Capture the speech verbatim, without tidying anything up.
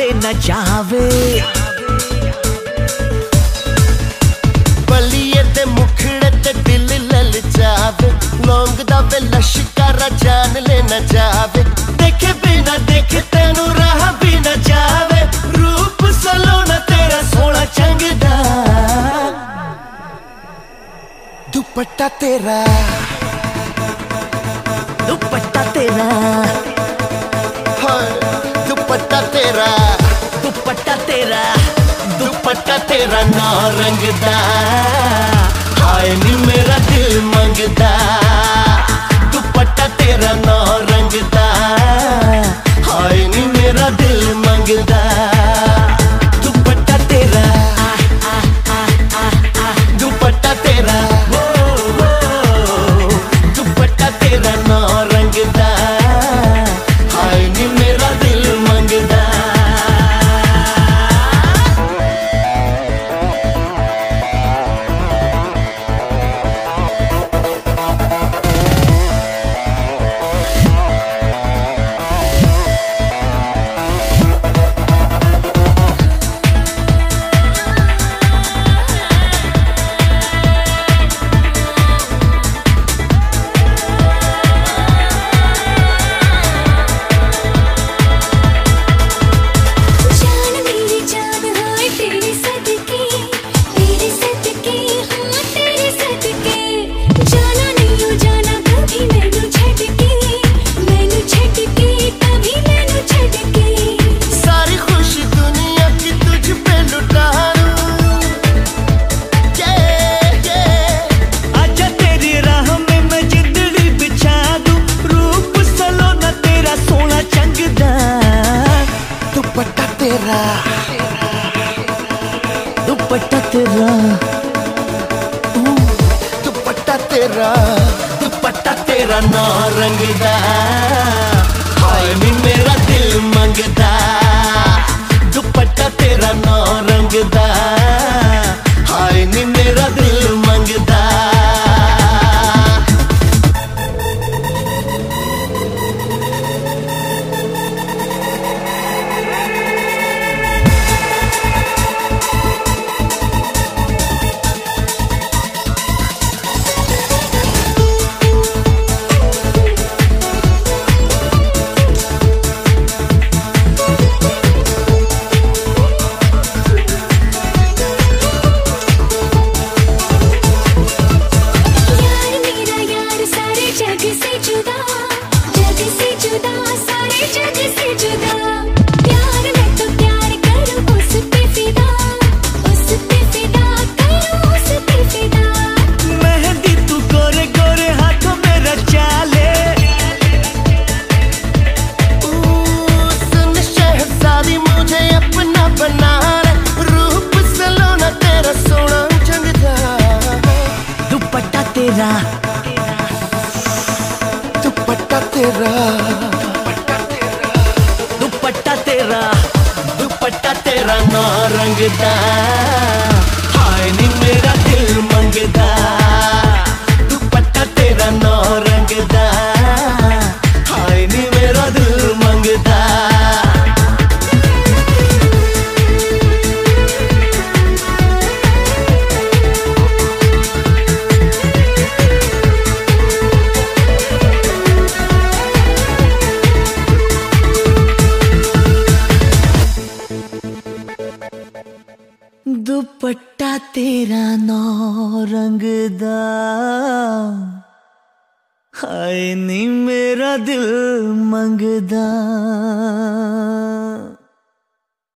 ले न जावे। बलिए ते मुखड़े ते दिल लल जावे, लौंग दा वे लश्कारा जान ले न जावे। देखे बिना देखे तेनू राह भी न जावे, रूप सलोना तेरा सोना चंगदा। दुपट्टा तेरा दुपट्टा तेरा दुपट्टा तेरा दुपट्टा तेरा दुपट्टा तेरा नौ रंगदा, हाय नी मेरा दिल मंगदा। दुपट्टा तेरा नौ रंगदा, हाय नी मेरा दिल मंगदा। दुपट्टा तेरा दुपट्टा तेरा दुपट्टा तेरा नौ रंगदा, हाय नी मेरा दिल मंगदा। दुपट्टा तेरा दुपट्टा तेरा दुपट्टा तेरा दुपट्टा तेरा नौ रंगदा, हाय नी मेरा दिल मंगदा। दुपट्टा तेरा नौ रंगदा, हाय नी मेरा दिल मंगदा। दुपट्टा तेरा दुपट्टा तेरा दुपट्टा तेरा नौ रंगदा, हाय नी मेरा दिल मंगदा। दुपट्टा तेरा नौ रंगदा, हाय नी मेरा दिल मंगदा। दुपट्टा तेरा नौ रंगदा, हाय नी मेरा दिल मंगदा।